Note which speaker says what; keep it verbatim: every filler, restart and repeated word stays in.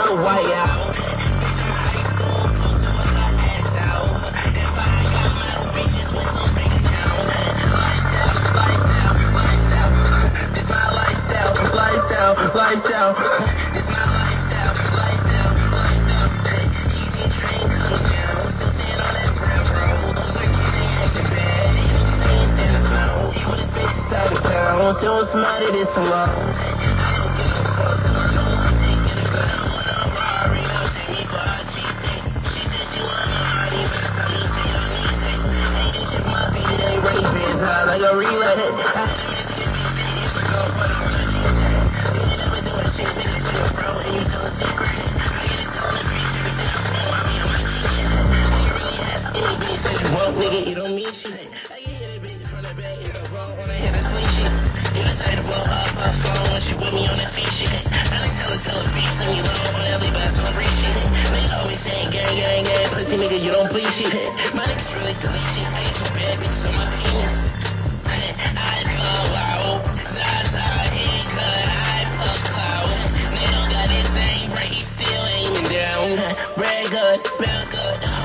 Speaker 1: so white out. Bitch, I'm high school, posted when I ass out. That's why I got model bitches with some big account. Lifestyle, lifestyle, lifestyle. This my lifestyle, lifestyle, lifestyle. This my lifestyle, lifestyle, lifestyle. Easy train come down, still stand on that railroad. Those are kids, they acting bad. They ain't stand the snow. He put his face inside the town, still smart it is alone. I don't give a fuck, cause I know I'm taking a gun. I want a Rari, now take me for her cheesesteak. She said she want my hearty, but it's time to take her music. Ain't this shit for my beat, ain't ready bands high like a relay. I had a Mississippi shit, hit the girl, put on a D J. You ain't never doing shit, nigga, for your bro, and you tell a secret. I get it telling the bitch, everything I pull, I be on my t-shirt. When you really have any bitch, says you won't, nigga, you don't mean shit. I can hit a bitch from the back, hit a roll on the head, that's clean shit. You the type to blow up her phone when she with me on that feet shit. I like tell her, tell her bitch, send me low on that leave some free shit. They always saying gang, gang, gang, pussy nigga, you don't please shit. My niggas really delete shit. I get some bad bitches on my penis. I blow out, Zaza, haircut, I fuck cloud. They don't got his aim, right, he still aiming down. Red good, smell good.